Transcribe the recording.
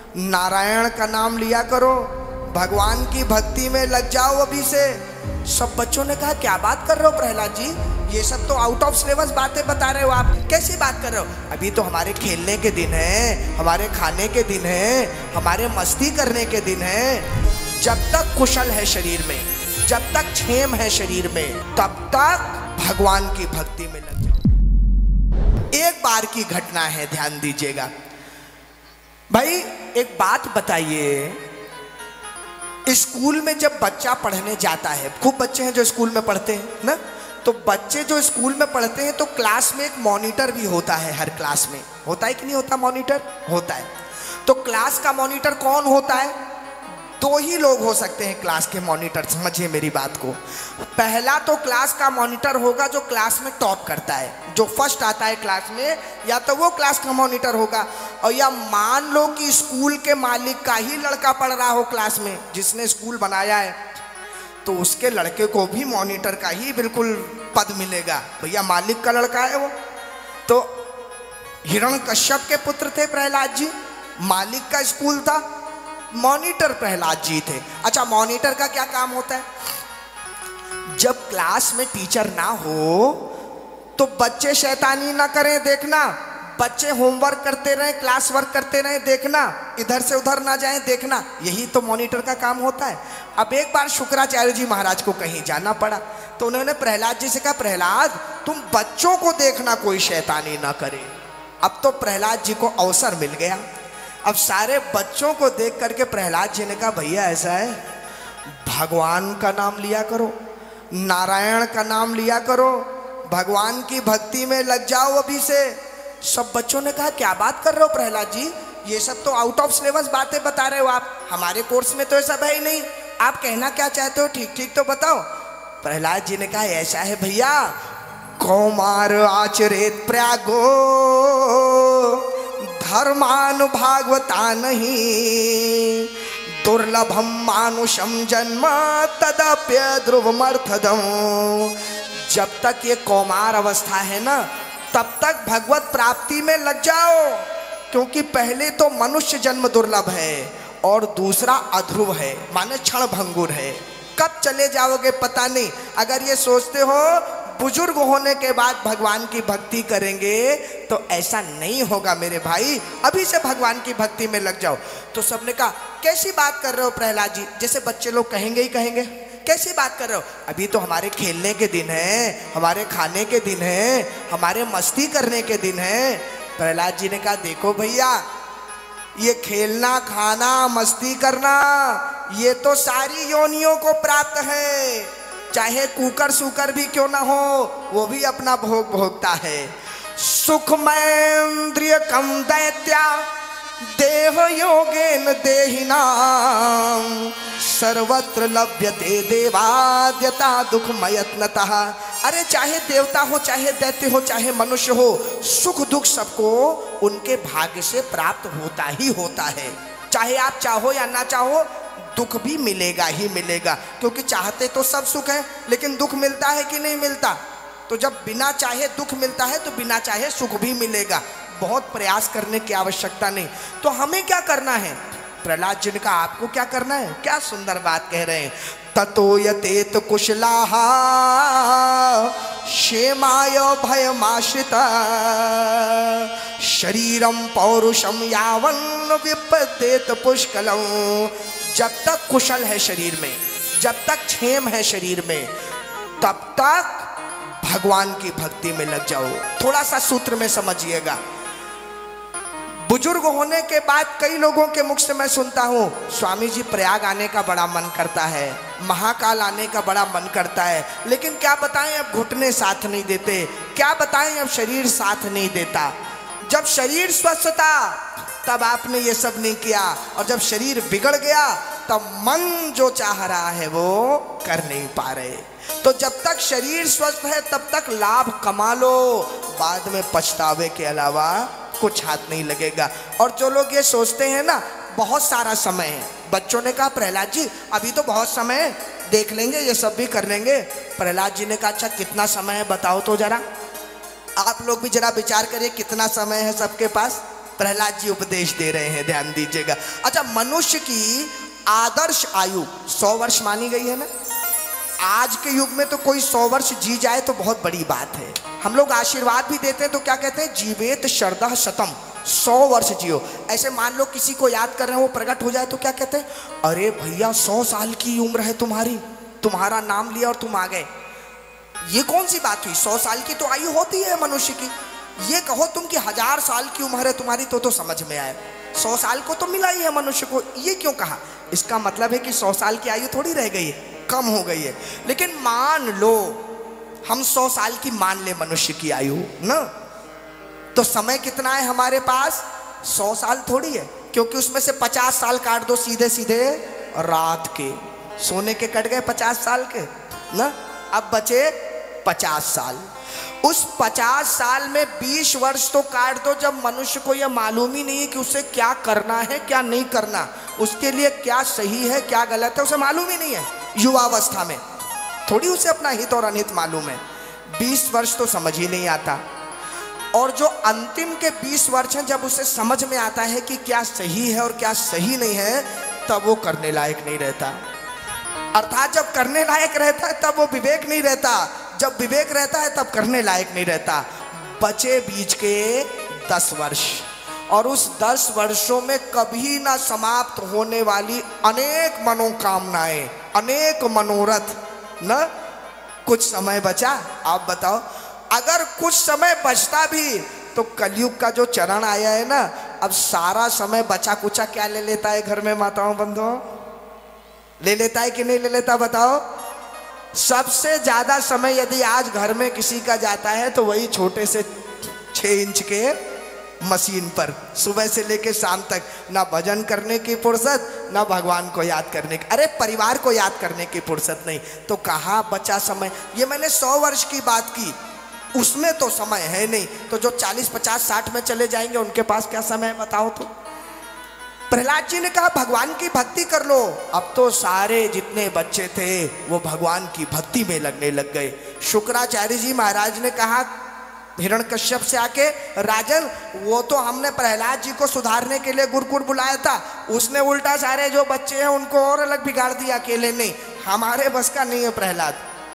नारायण का नाम लिया करो, भगवान की भक्ति में लग जाओ अभी से। सब बच्चों ने कहा क्या बात कर रहे हो प्रहलाद जी, ये सब तो आउट ऑफ सिलेबस बातें बता रहे हो आप, कैसी बात कर रहे हो? अभी तो हमारे खेलने के दिन है, हमारे खाने के दिन है, हमारे मस्ती करने के दिन है। जब तक कुशल है शरीर में, जब तक क्षेम है शरीर में, तब तक भगवान की भक्ति में लग जाओ। एक बार की घटना है, ध्यान दीजिएगा भाई। एक बात बताइए, स्कूल में जब बच्चा पढ़ने जाता है, खूब बच्चे हैं जो स्कूल में पढ़ते हैं ना, तो बच्चे जो स्कूल में पढ़ते हैं तो क्लास में एक मॉनिटर भी होता है। हर क्लास में होता है कि नहीं होता? मॉनिटर होता है। तो क्लास का मॉनिटर कौन होता है? दो ही लोग हो सकते हैं क्लास के मॉनिटर, समझिए मेरी बात को। पहला तो क्लास का मॉनिटर होगा जो क्लास में टॉप करता है, जो फर्स्ट आता है क्लास में, या तो वो क्लास का मॉनिटर होगा। और या मान लो कि स्कूल के मालिक का ही लड़का पढ़ रहा हो क्लास में, जिसने स्कूल बनाया है, तो उसके लड़के को भी मॉनिटर का ही बिल्कुल पद मिलेगा। भैया मालिक का लड़का है वो। तो हिरण्यकश्यप के पुत्र थे प्रहलाद जी, मालिक का स्कूल था, मॉनिटर प्रहलाद जी थे। अच्छा, मॉनिटर का क्या काम होता है? जब क्लास में टीचर ना हो तो बच्चे शैतानी ना करें, देखना। बच्चे होमवर्क करते रहें, क्लास वर्क करते रहें, देखना। इधर से उधर ना जाएं, देखना। यही तो मॉनिटर का काम होता है। अब एक बार शुक्राचार्य जी महाराज को कहीं जाना पड़ा, तो उन्होंने प्रहलाद जी से कहा, प्रहलाद तुम बच्चों को देखना, कोई शैतानी ना करे। अब तो प्रहलाद जी को अवसर मिल गया। अब सारे बच्चों को देख करके प्रहलाद जी ने कहा, भैया ऐसा है, भगवान का नाम लिया करो, नारायण का नाम लिया करो, भगवान की भक्ति में लग जाओ अभी से। सब बच्चों ने कहा क्या बात कर रहे हो प्रहलाद जी, ये सब तो आउट ऑफ सिलेबस बातें बता रहे हो आप, हमारे कोर्स में तो ऐसा है ही नहीं, आप कहना क्या चाहते हो, ठीक ठीक तो बताओ। प्रहलाद जी ने कहा ऐसा है भैया, कौमार आचरेत प्रयागो धर्मान भागवता नहीं, दुर्लभम मानुषम जन्म तदप्य ध्रुवमर्थदम। जब तक ये कौमार अवस्था है ना, तब तक भगवत प्राप्ति में लग जाओ, क्योंकि पहले तो मनुष्य जन्म दुर्लभ है और दूसरा अध्रुव है, माने क्षण भंगुर है। कब चले जाओगे पता नहीं। अगर ये सोचते हो बुजुर्ग होने के बाद भगवान की भक्ति करेंगे, तो ऐसा नहीं होगा मेरे भाई, अभी से भगवान की भक्ति में लग जाओ। तो सबने कहा कैसी बात कर रहे हो प्रहलाद जी, जैसे बच्चे लोग कहेंगे ही कहेंगे, कैसी बात कर रहे हो? अभी तो हमारे खेलने के दिन है, हमारे खाने के दिन है, हमारे मस्ती करने के दिन है। प्रहलाद जी ने कहा देखो भैया, ये खेलना, खाना, मस्ती करना, ये तो सारी योनियों को प्राप्त है, चाहे कुकर सुकर भी क्यों ना हो, वो भी अपना भोग भोगता है। सुखमैन्द्रिय कम दैत्या देह योगेन देहिनाम, सर्वत्र लभ्यते देवाद्यता दुखमयत्नतः। अरे चाहे देवता हो, चाहे दैत्य हो, चाहे मनुष्य हो, सुख दुख सबको उनके भाग्य से प्राप्त होता ही होता है। चाहे आप चाहो या ना चाहो, दुख भी मिलेगा ही मिलेगा, क्योंकि चाहते तो सब सुख है, लेकिन दुख मिलता है कि नहीं मिलता? तो जब बिना चाहे दुख मिलता है, तो बिना चाहे सुख भी मिलेगा। बहुत प्रयास करने की आवश्यकता नहीं। तो हमें क्या करना है? प्रहलाद जी ने कहा आपको क्या करना है? क्या सुंदर बात कह रहे हैं। ततो यतेत कुशलाः क्षेमाय भयमाश्रिता, शरीरम पौरुषम यावन् विपद्येत पुष्कलम्। जब तक कुशल है शरीर में, जब तक क्षेम है शरीर में, तब तक भगवान की भक्ति में लग जाओ। थोड़ा सा सूत्र में समझिएगा। बुजुर्ग होने के बाद कई लोगों के मुख से मैं सुनता हूँ, स्वामी जी प्रयाग आने का बड़ा मन करता है, महाकाल आने का बड़ा मन करता है, लेकिन क्या बताएं अब घुटने साथ नहीं देते, क्या बताएं अब शरीर साथ नहीं देता। जब शरीर स्वस्थ था तब आपने ये सब नहीं किया, और जब शरीर बिगड़ गया तब मन जो चाह रहा है वो कर नहीं पा रहे। तो जब तक शरीर स्वस्थ है तब तक लाभ कमा लो, बाद में पछतावे के अलावा कुछ हाथ नहीं लगेगा। और जो लोग ये सोचते हैं ना बहुत सारा समय है, बच्चों ने कहा प्रहलाद जी अभी तो बहुत समय है, देख लेंगे, ये सब भी कर लेंगे। प्रहलाद जी ने कहा अच्छा कितना समय है बताओ तो जरा, आप लोग भी जरा विचार करिए कितना समय है सबके पास। प्रहलाद जी उपदेश दे रहे हैं, ध्यान दीजिएगा। अच्छा, मनुष्य की आदर्श आयु 100 वर्ष मानी गई है ना। आज के युग में तो कोई 100 वर्ष जी जाए तो बहुत बड़ी बात है। हम लोग आशीर्वाद भी देते हैं तो क्या कहते हैं, जीवेत शरदः शतम, 100 वर्ष जियो। ऐसे मान लो किसी को याद कर रहे हैं, वो प्रकट हो जाए तो क्या कहते हैं, अरे भैया 100 साल की उम्र है तुम्हारी, तुम्हारा नाम लिया और तुम आ गए। ये कौन सी बात हुई, 100 साल की तो आयु होती है मनुष्य की। ये कहो तुम कि 1000 साल की उम्र है तुम्हारी तो समझ में आए, 100 साल को तो मिला ही है मनुष्य को। ये क्यों कहा, इसका मतलब है कि 100 साल की आयु थोड़ी रह गई है, कम हो गई है। लेकिन मान लो हम 100 साल की मान ले मनुष्य की आयु ना, तो समय कितना है हमारे पास, 100 साल थोड़ी है, क्योंकि उसमें से 50 साल काट दो सीधे सीधे रात के, सोने के कट गए 50 साल के ना, अब बचे 50 साल। उस 50 साल में 20 वर्ष तो काट दो जब मनुष्य को यह मालूम ही नहीं है कि उसे क्या करना है क्या नहीं करना, उसके लिए क्या सही है क्या गलत है उसे मालूम ही नहीं है। युवावस्था में थोड़ी उसे अपना हित और अनहित मालूम है। 20 वर्ष तो समझ ही नहीं आता, और जो अंतिम के 20 वर्ष हैं जब उसे समझ में आता है कि क्या सही है और क्या सही नहीं है, तब वो करने लायक नहीं रहता। अर्थात जब करने लायक रहता है तब वो विवेक नहीं रहता, जब विवेक रहता है तब करने लायक नहीं रहता। बचे बीच के 10 वर्ष, और उस 10 वर्षों में कभी ना समाप्त होने वाली अनेक मनोकामनाएं, अनेक मनोरथ न। कुछ समय बचा, आप बताओ, अगर कुछ समय बचता भी तो कलयुग का जो चरण आया है ना, अब सारा समय बचा कुचा क्या ले लेता है घर में माताओं बंधुओं, ले लेता है कि नहीं ले लेता बताओ। सबसे ज्यादा समय यदि आज घर में किसी का जाता है तो वही छोटे से 6 इंच के मशीन पर, सुबह से लेके शाम तक ना भजन करने की फुर्सत, ना भगवान को याद करने की, अरे परिवार को याद करने की फुर्सत नहीं, तो कहाँ बचा समय। ये मैंने 100 वर्ष की बात की, उसमें तो समय है नहीं, तो जो 40, 50, 60 में चले जाएंगे उनके पास क्या समय है बताओ। तो प्रहलाद जी ने कहा भगवान की भक्ति कर लो। अब तो सारे जितने बच्चे थे वो भगवान की भक्ति में लगने लग गए। शुक्राचार्य जी महाराज ने कहा हिरण्यकश्यप से आके, राजन वो तो हमने प्रहलाद जी को सुधारने के लिए गुरुकुल बुलाया था, उसने उल्टा सारे जो बच्चे हैं उनको और अलग बिगाड़ दिया, अकेले नहीं, हमारे बस का नहीं है प्रहलाद।